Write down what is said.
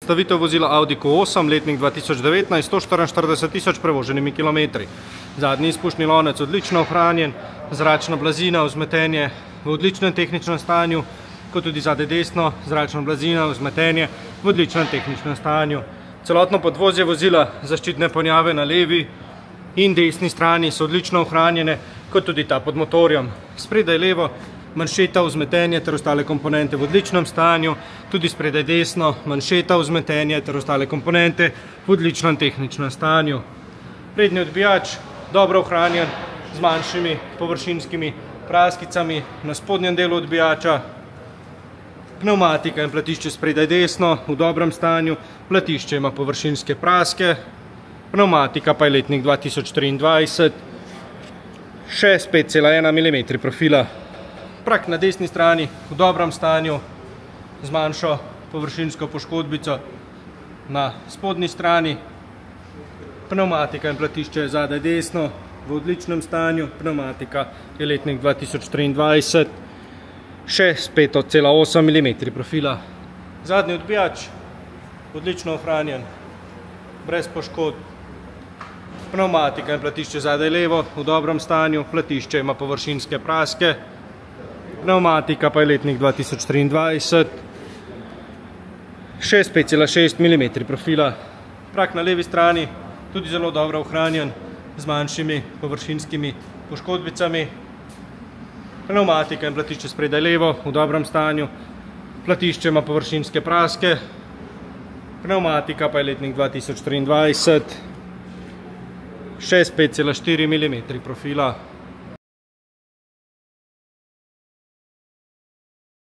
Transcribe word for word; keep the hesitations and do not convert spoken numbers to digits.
Predstavitev vozila Audi Q osem, letnik dva tisoč devetnajst, sto štiriinštirideset tisoč prevoženimi kilometri. Zadnji izpušni lonec odlično ohranjen, zračna blazina, vzmetenje v odličnem tehničnem stanju, kot tudi zadaj desno, zračna blazina, vzmetenje v odličnem tehničnem stanju. Celotno podvozje vozila, zaščitne ponjave na levi in desni strani so odlično ohranjene, kot tudi ta pod motorjem. Spredaj levo, manšeta, vzmetenje ter ostale komponente v odličnem stanju, tudi spredaj desno, manšeta, vzmetenje ter ostale komponente v odličnem tehničnem stanju. Prednji odbijač, dobro ohranjen, z manjšimi površinskimi praskicami na spodnjem delu odbijača. Pnevmatika in platišče spredaj desno, v dobrem stanju, platišče ima površinske praske, pnevmatika pa je letnik dva tisoč triindvajset, še s pet cela ena milimetra profila. Prak na desni strani v dobrem stanju, z manjšo površinsko poškodbico na spodnji strani. Pnevmatika in platišče je zadaj desno, v odličnem stanju. Pnevmatika je letnik dva tisoč triindvajset, še s pet cela osem milimetra profila. Zadnji odbijač, odlično ohranjen, brez poškodb. Pnevmatika in platišče zadaj levo, v dobrem stanju. Platišče ima površinske praske. Pnevmatika pa je letnik dva tisoč triindvajset, še s pet cela šest milimetra profila. Prak na levi strani, tudi zelo dobro ohranjen, z manjšimi površinskimi poškodbicami. Pnevmatika in platišče spredaj levo, v dobrem stanju. Platišče ima površinske praske. Pnevmatika pa je letnik dva tisoč triindvajset, še s pet cela štiri milimetra profila.